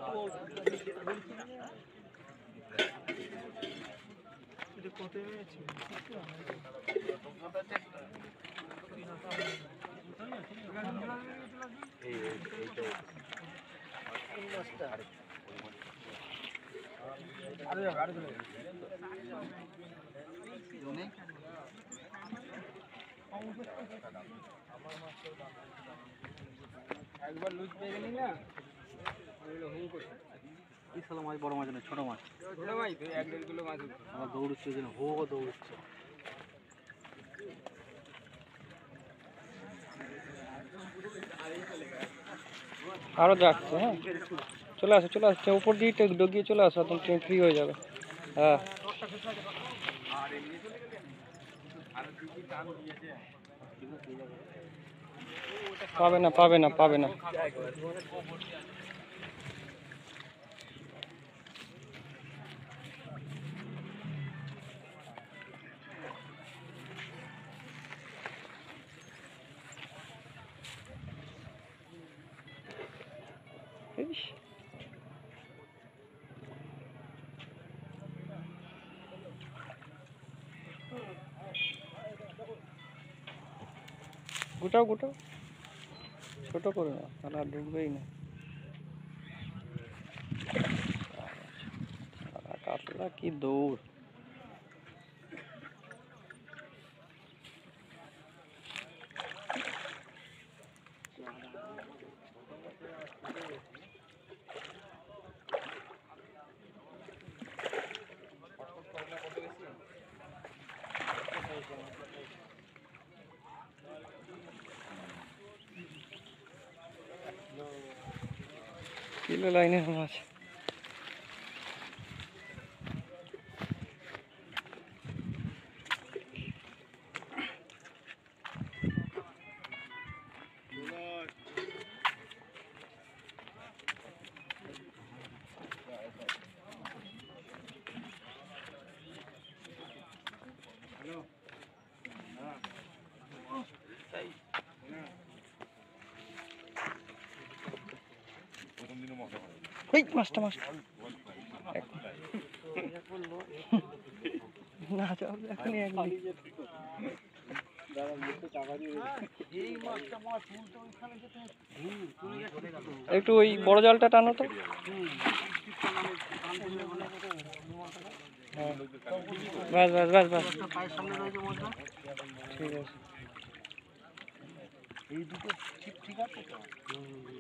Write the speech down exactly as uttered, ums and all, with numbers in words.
একবার লুজ পেয়ে গেলি না মাছ বড় মাছ না ছোট মাছ ছোট মাছ তো এক দেড় কিলো মাছ আমার দৌড়চ্ছে যেন হো হো দৌড়চ্ছে আরো যাচ্ছে হ্যাঁ চলে আসো চলে আসছে উপর দিয়ে ডগিয়ে চলে আসো তুমি ট্রেন ফ্রি হয়ে যাবে হ্যাঁ পাবে না পাবে না পাবে না গোটাও গোটাও ছোট করে না তাহলে আর ঢুকবেই না কাতলা কি দৌড় কিলো লাইনের মাছ মাছটা মাছ না এখনই একটু ওই বড় জালটা টানো তো বাস বাস বাস বাস ঠিক আছে এই দুটো ঠিক ঠিক আছে তো